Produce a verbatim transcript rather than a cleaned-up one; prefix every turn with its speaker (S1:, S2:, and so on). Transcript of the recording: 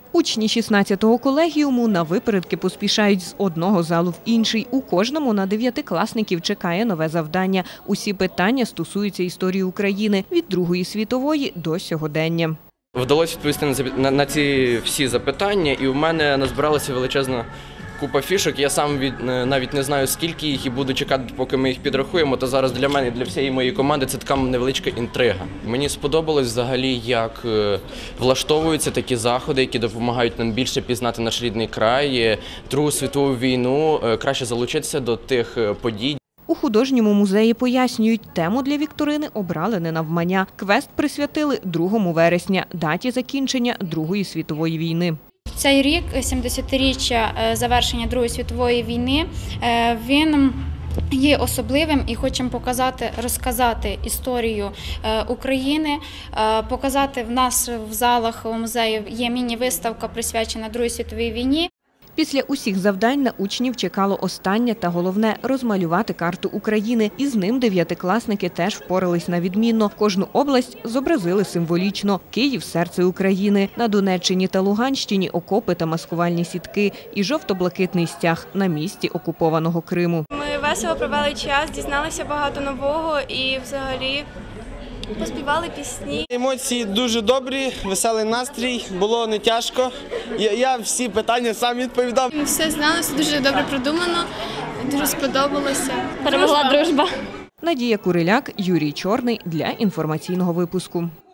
S1: Учні шістнадцятого колегіуму на випередки поспішають з одного залу в інший. У кожному на дев'ятикласників чекає нове завдання. Усі питання стосуються історії України від Другої світової до сьогодення.
S2: Вдалося відповісти на, на ці всі запитання, і у мене назбиралася величезна купа фішок. Я сам від, навіть не знаю, скільки їх, і буду чекати, поки ми їх підрахуємо. То зараз для мене і для всієї моєї команди це така невеличка інтрига. Мені сподобалось взагалі, як влаштовуються такі заходи, які допомагають нам більше пізнати наш рідний край, Другу світову війну, краще залучитися до тих подій.
S1: У художньому музеї пояснюють, тему для вікторини обрали не навмання. Квест присвятили другого вересня, даті закінчення Другої світової війни.
S3: Цей рік, сімдесятиріччя завершення Другої світової війни, він є особливим і хочемо показати, розказати історію України, показати в нас в залах музею є міні-виставка, присвячена Другій світовій війні.
S1: Після усіх завдань на учнів чекало останнє та головне – розмалювати карту України. І з ним дев'ятикласники теж впорались на відмінно. Кожну область зобразили символічно. Київ – серце України. На Донеччині та Луганщині – окопи та маскувальні сітки. І жовто-блакитний стяг на місці окупованого Криму.
S4: Ми весело провели час, дізналися багато нового і взагалі поспівали пісні.
S5: Емоції дуже добрі, веселий настрій, було не тяжко. Я, я всі питання сам відповідав.
S4: Ми все знали, все дуже добре продумано, дуже сподобалося.
S3: Перемогла дружба.
S1: Надія Куриляк, Юрій Чорний для інформаційного випуску.